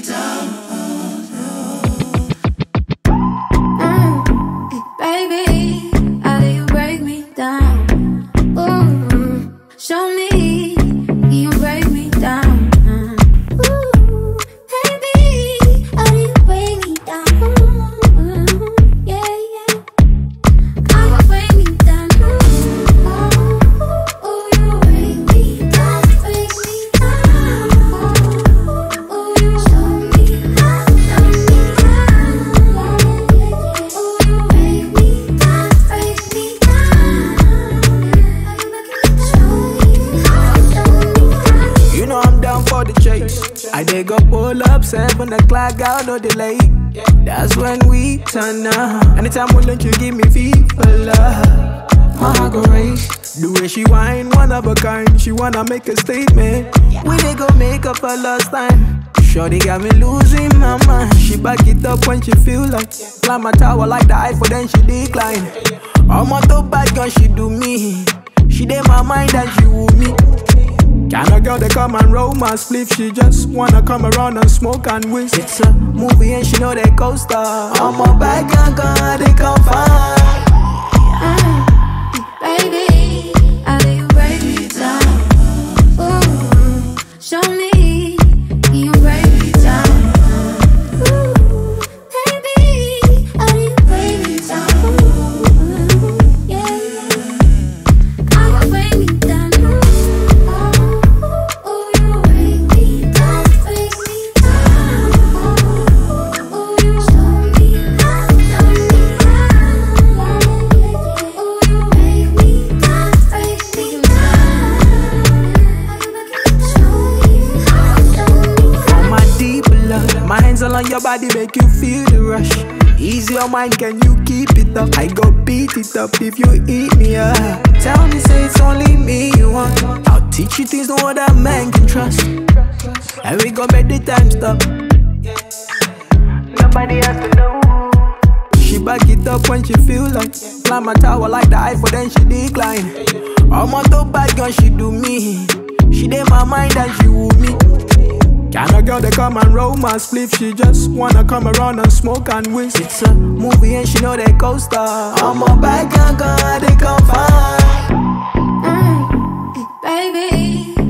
Baby, how do you break me down? Ooh, show me, you break me down. Ooh, baby, how do you break me down? Yeah, yeah, how you break me down? Ooh, you break me down, break me down. Ooh, you show me how, show me how. Ooh, you break me down, break me down. Show me how, show me how. You know I'm down for the chase. I dig up, pull up, 7 o'clock, out no delay. That's when we turn up. Anytime we let you give me fever love, my heart go race. The way she whine, one of a kind. She wanna make a statement. We dey go make up for lost time. Shorty got me losing my mind. She back it up when she feel like climb my tower like the Eiffel, then she decline. I'm on the bad gun, she do me. She dey my mind and she woo me. Kinda girl they come and roll my sleeve. She just wanna come around and smoke and whisk. It's a movie and she know they co-star. I'm a bad gun, they come find. Baby, how do you break me down? Ooh, show me, you break me down. Ooh, baby, how do you break me down? Yeah, yeah, how you break me down? Ooh, you break me down, break me down. Ooh, you show me how, show me how. Ooh, you break me down, break me down. Show me how, show me how. For my deep love, my hands all on your body make you feel the rush. Easy your mind, can you keep it up? I go beat it up if you eat me up. Tell me, say it's only me you want. I'll teach you things no other man can trust. And we gon' make the time stop. Nobody has to know. She back it up when she feel like climb my tower like the Eiffel, then she decline. I'm on the bad gun, she do me. She dey my mind and she woo me. Kinda girl they come and roll my sleeve. She just wanna come around and smoke and whisk. It's a movie and she know they co-star. I'm a bad gun, they come find. Baby,